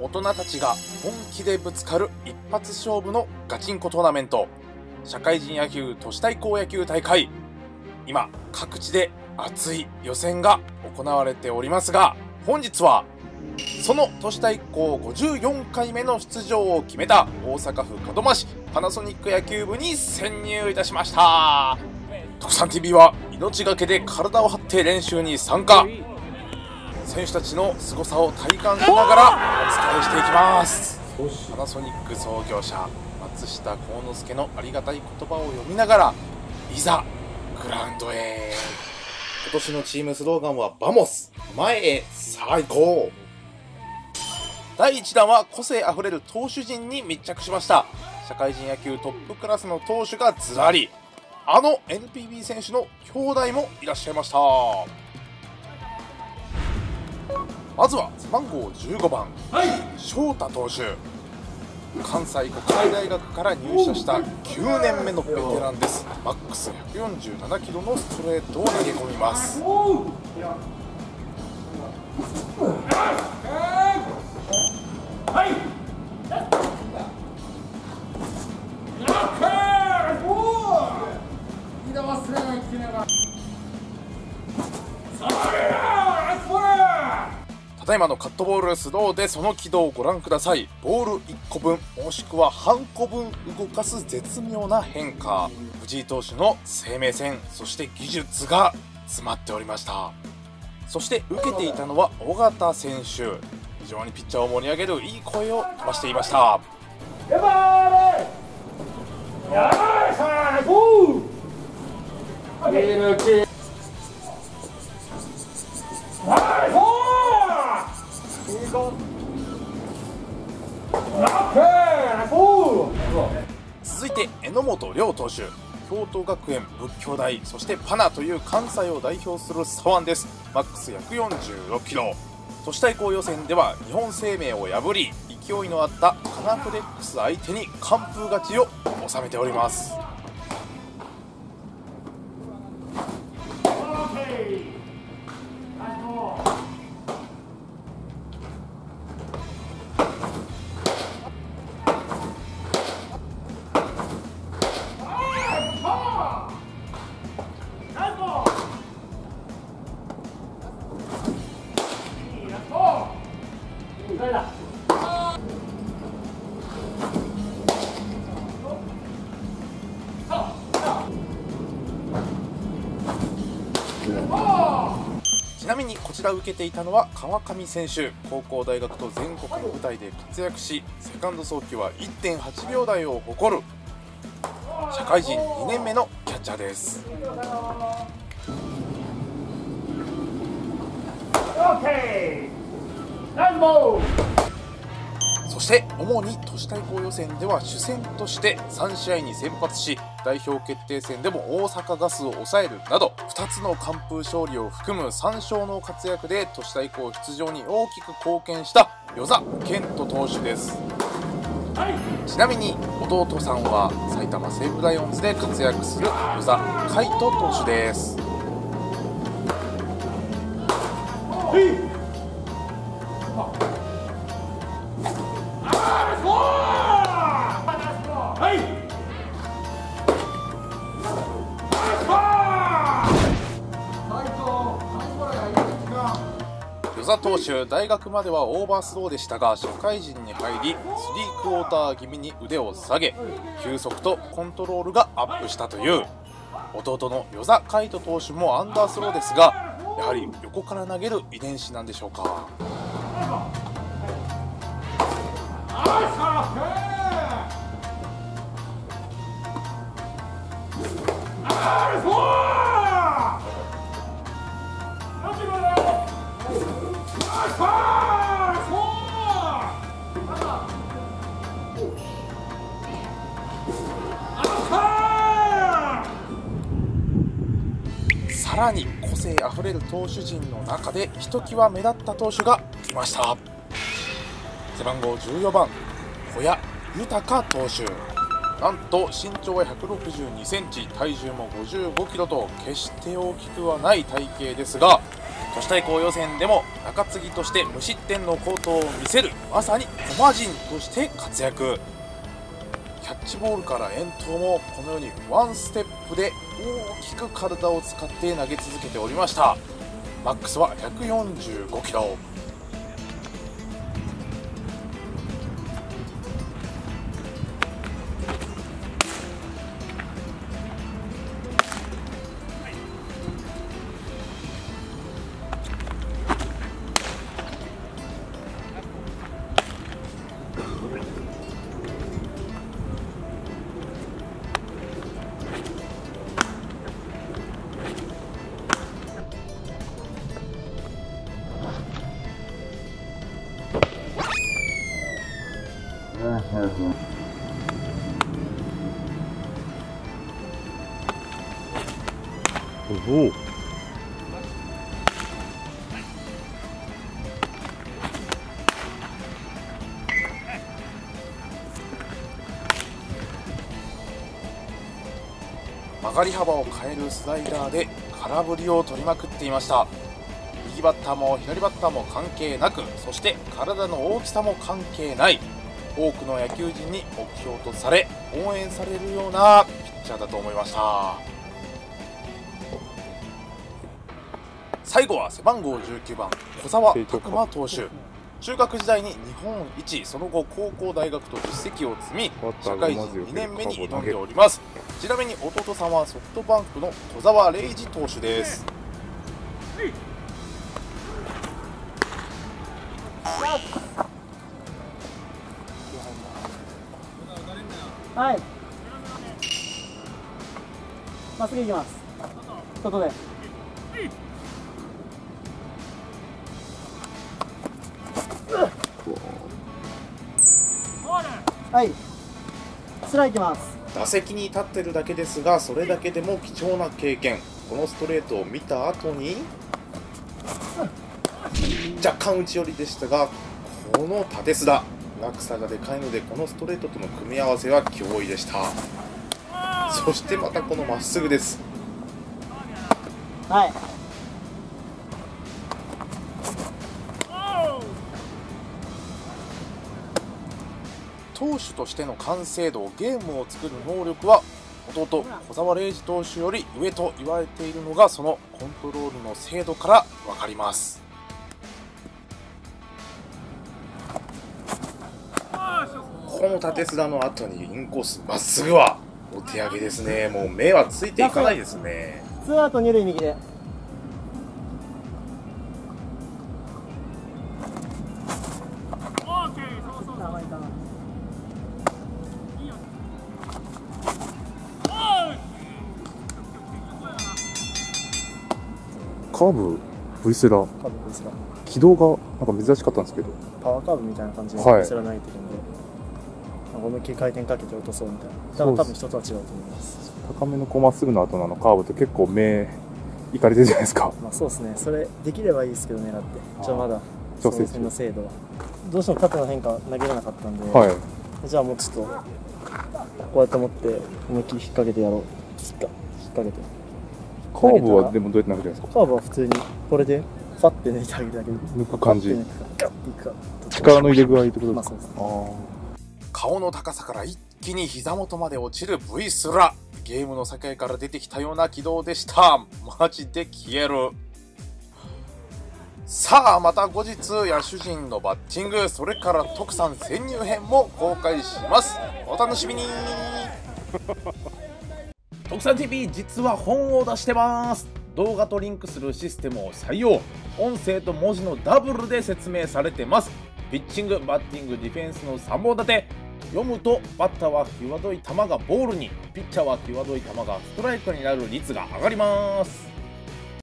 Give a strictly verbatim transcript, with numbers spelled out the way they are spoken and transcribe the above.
大人たちが本気でぶつかる一発勝負のガチンコトーナメント、社会人野球都市対抗野球大会。今各地で熱い予選が行われておりますが、本日はその都市対抗ごじゅうよんかいめの出場を決めた大阪府門真市パナソニック野球部に潜入いたしました。特産 ティービー は命がけで体を張って練習に参加。選手たちの凄さを体感しながらお伝えしていきます。パナソニック創業者松下幸之助のありがたい言葉を読みながら、いざグラウンドへ。今年のチームスローガンはバモス、前へさあ行こう。だいいちだんは個性あふれる投手陣に密着しました。社会人野球トップクラスの投手がずらり、あの エヌピービー 選手の兄弟もいらっしゃいました。まずは背番号じゅうごばん、はい、翔太投手。関西国際大学から入社したきゅうねんめのベテランです。マックスひゃくよんじゅうななキロのストレートを投げ込みます。ただいまのカットボールスローでその軌道をご覧ください。ボールいっこぶんもしくは半個分動かす絶妙な変化。藤井投手の生命線、そして技術が詰まっておりました。そして受けていたのは尾形選手。非常にピッチャーを盛り上げるいい声を飛ばしていました。続いて榎本亮投手。京都学園、仏教大、そしてパナという関西を代表する左腕です。マックスひゃくよんじゅうろくキロ。都市対抗予選では日本生命を破り、勢いのあったカナフレックス相手に完封勝ちを収めております。ちなみにこちら受けていたのは川上選手。高校大学と全国の舞台で活躍し、セカンド送球は いってんはちびょうだいを誇る社会人にねんめのキャッチャーです。そして主に都市対抗予選では主戦としてさんしあいに先発し、代表決定戦でも大阪ガスを抑えるなどふたつの完封勝利を含むさんしょうの活躍で都市対抗出場に大きく貢献した與座健人投手です。ちなみに弟さんは埼玉西武ライオンズで活躍する與座海人投手です。與座投手、大学まではオーバースローでしたが、社会人に入りスリークォーター気味に腕を下げ、球速とコントロールがアップしたという。弟の與座海人投手もアンダースローですが、やはり横から投げる遺伝子なんでしょうか。さらに個性あふれる投手陣の中でひときわ目立った投手がいました。背番号じゅうよんばん、小谷豊投手。なんと身長はひゃくろくじゅうにセンチ、体重もごじゅうごキロと決して大きくはない体型ですが、 都市対抗予選でも中継ぎとして無失点の好投を見せる、まさに駒人として活躍。キャッチボールから遠投もこのようにワンステップで大きく体を使って投げ続けておりました。マックスはひゃくよんじゅうごキロ。 おお。 曲がり幅を変えるスライダーで空振りを取りまくっていました。右バッターも左バッターも関係なく、そして体の大きさも関係ない、多くの野球人に目標とされ応援されるようなピッチャーだと思いました。最後は背番号じゅうきゅうばん小澤拓馬投手。中学時代に日本一、その後高校大学と実績を積み社会人にねんめに挑んでおります。ちなみに弟さんはソフトバンクの小澤礼二投手です。 はい、まっすぐ行きます。外ではい、スライ行きます。 打席に立ってるだけですが、それだけでも貴重な経験。このストレートを見た後に若干内寄りでしたが、この縦スラ、落差がでかいのでこのストレートとの組み合わせは脅威でした。そしてまたこのまっすぐです。 はい、 投手としての完成度、ゲームを作る能力は弟小澤礼二投手より上と言われているのが、そのコントロールの精度から分かります。この縦スラの後にインコースまっすぐはお手上げですね。もう目はついていかないですね。 ツーアウト二塁右で。 カーブ、ブリスラ、 カーブブリスラ、 軌道がなんか珍しかったんですけど、 パワーカーブみたいな感じではいブリスラ投げてるんで、思いっきり回転かけて落とそうみたいな。だから多分人とは違うと思います。 高めのこうまっすぐの後のあのカーブって結構目いかれてるじゃないですか。 まあそうですね、それできればいいですけど狙って、ちょっとまだ調整その精度はどうしても縦の変化投げれなかったんで、 はい。 じゃあもうちょっとこうやって持って思いっきり引っ掛けてやろう。引っ掛引っ掛けて。 カーブはでもどうやって投げてるんですか。 カーブは普通にこれでファッて抜いてあげるだけで。 抜く感じ。 ガッていくか。 力の入れ具合ってことですか。 まあそうですね。 あ顔の高さから一気に膝元まで落ちる V スラ、ゲームの世界から出てきたような軌道でした。マジで消える。さあまた後日野手陣のバッティング、それから徳さん潜入編も公開します。お楽しみに。徳さん ティービー 実は本を出してます。動画とリンクするシステムを採用、音声と文字のダブルで説明されてます。ピッチング、バッティング、ディフェンスのさんぼん立て。読むとバッターは際どい球がボールに、ピッチャーは際どい球がストライクになる率が上がります。